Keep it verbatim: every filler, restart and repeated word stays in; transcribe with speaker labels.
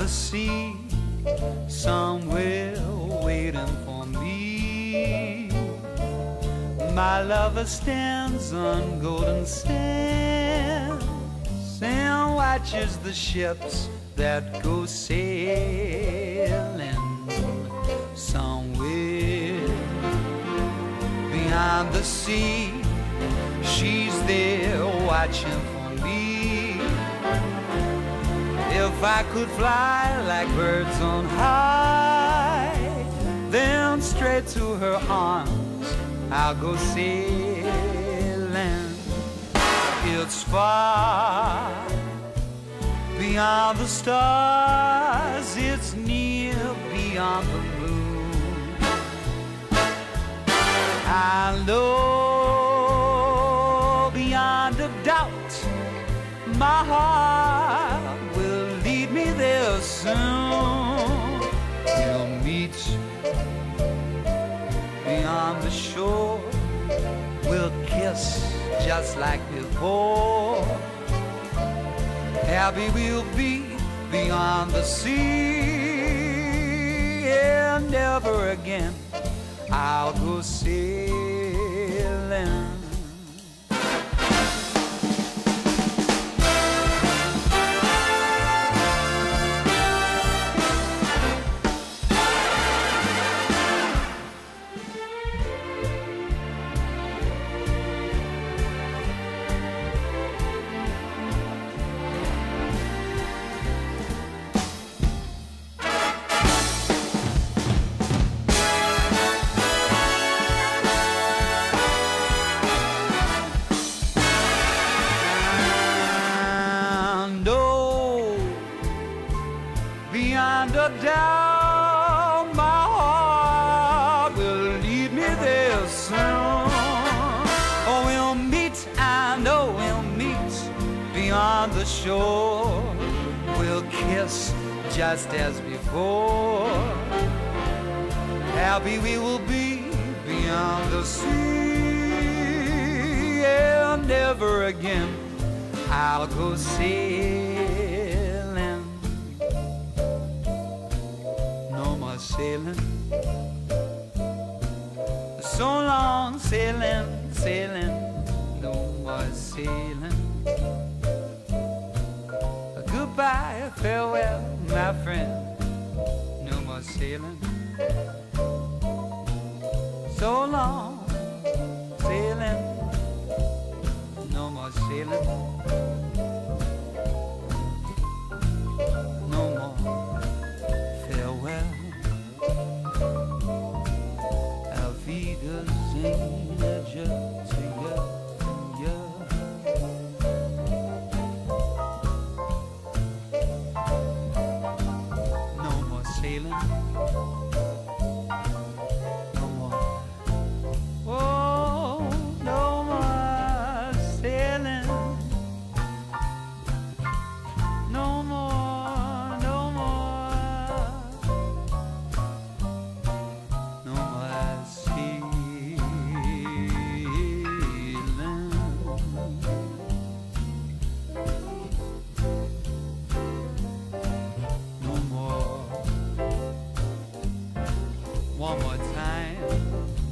Speaker 1: the sea, somewhere waiting for me. My lover stands on golden sands and watches the ships that go sailing. Somewhere beyond the sea, she's there watching for me. If I could fly like birds on high, then straight to her arms I'll go sailing. It's far beyond the stars, it's near beyond the moon. I know beyond a doubt my heart will lead me there soon. We'll meet beyond the shore, we'll kiss just like before. Happy we'll be beyond the sea, and never again I'll go sailing. Beyond a doubt, my heart will lead me there soon. Oh, we'll meet, I know we'll meet beyond the shore. We'll kiss just as before. Happy we will be beyond the sea, and never again I'll go sailing. Sailing, so long sailing, sailing, no more sailing. Goodbye, farewell, my friend, no more sailing. So long sailing, no more sailing. No more farewell. No more sailing, no more, oh, no more sailing, no more, no more, no more sailing. One more time.